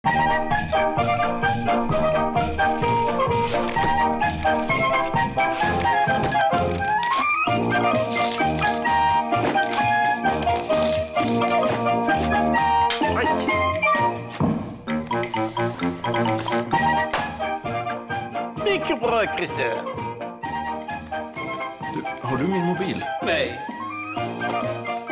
Mycket bra, Christer. Har du min mobil? Nej.